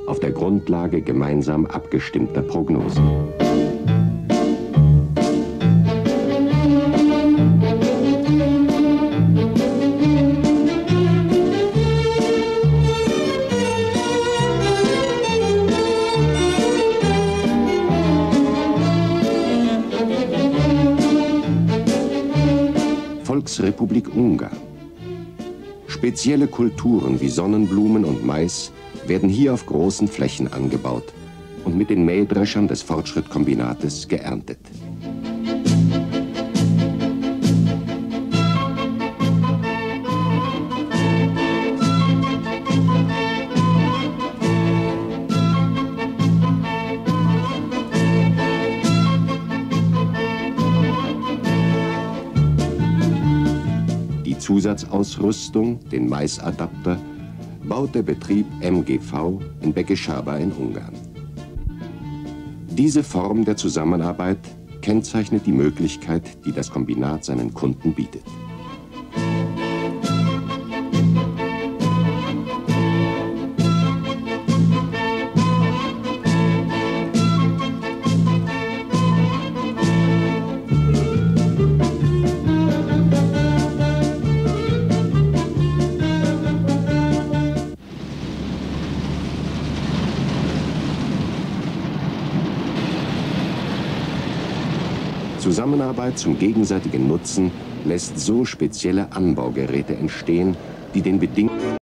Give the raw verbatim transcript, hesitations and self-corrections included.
auf der Grundlage gemeinsam abgestimmter Prognosen. Volksrepublik Ungarn. Spezielle Kulturen wie Sonnenblumen und Mais werden hier auf großen Flächen angebaut und mit den Mähdreschern des Fortschrittkombinates geerntet. Die Zusatzausrüstung, den Maisadapter, baut der Betrieb M G V in Bekeşaba in Ungarn. Diese Form der Zusammenarbeit kennzeichnet die Möglichkeit, die das Kombinat seinen Kunden bietet. Zusammenarbeit zum gegenseitigen Nutzen lässt so spezielle Anbaugeräte entstehen, die den Bedingungen